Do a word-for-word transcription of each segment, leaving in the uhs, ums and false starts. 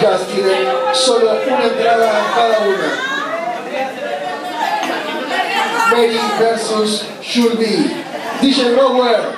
chicas tienen solo una entrada cada una. Mery versus JuLB. D J Rower.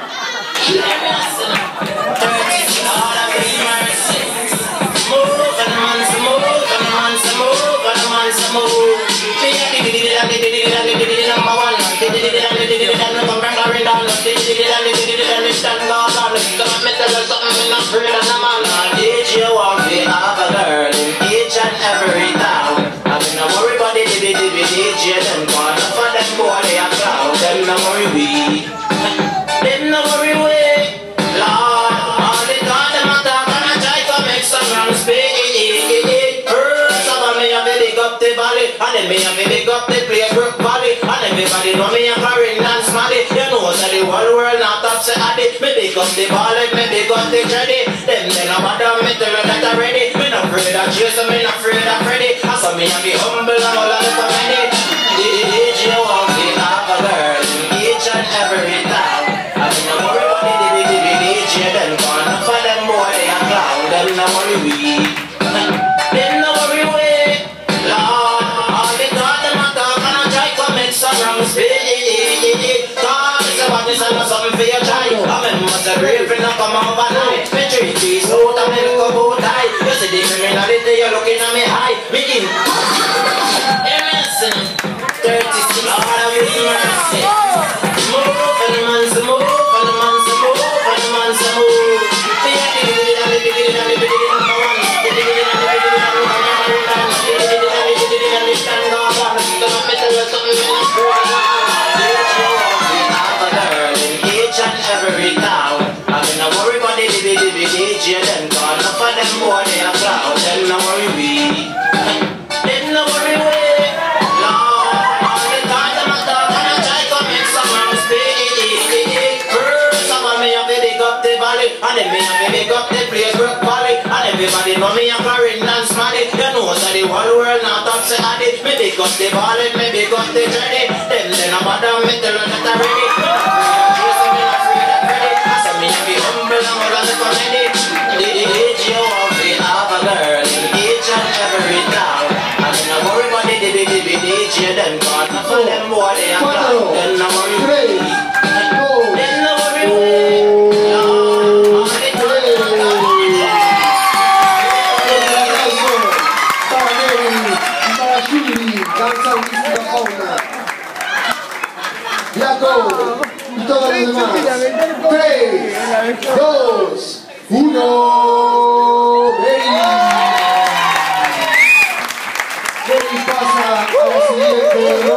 And then me have to big up the place work valley. And everybody know me a foreign and smelly. You know that the whole world not up say addy. Me big up the ballad, me big up the Jedi. Them they no bother me tell you that already. Me not afraid of Jason, me not afraid of Freddy. I saw me a be humble and all of the comedy. The D J want to have a girl in each and every town. I mean no worry about the D D J them gone for them boy they a clown. Them no worry we. Them no worry we. Something for your child. I'm in what's a grave and come over night. Me three feet out and me look about high. You see the criminality, you're looking at me high. Me in. Hey, listen. thirty-six, all of you mercy. Move, and the man's a move, and the man's a move, and the man's a move. See, I did it, I did it, I did it, number one. Did it, I did it, I did it, number one. Did it, I did it, I did it, stand up. Gonna make tell you something in a prayer now. Every town, I mean, I worry about the D J, them gone up for them boy, they a clown, them no worry we, them no worry we, Lord, all the time them a talk and I try to make some man speak, first of all me have to big up the valley, and then me have to big up the place work valley, and everybody know me a foreign and smarty, you know so the whole world not up say addy, me big up the valley, me big up the Jedi, them they no bother me tell you that already. Me be humble and all of the comedy. The D J want to have a girl in each and every town. I mean, I worry about the D J, them gone up for them boy, they are clown. Then I worry we. Then I worry we. All the time. Blaakow. Y todos los demás. tres, dos, uno. Mery. Mery pasa a la siguiente.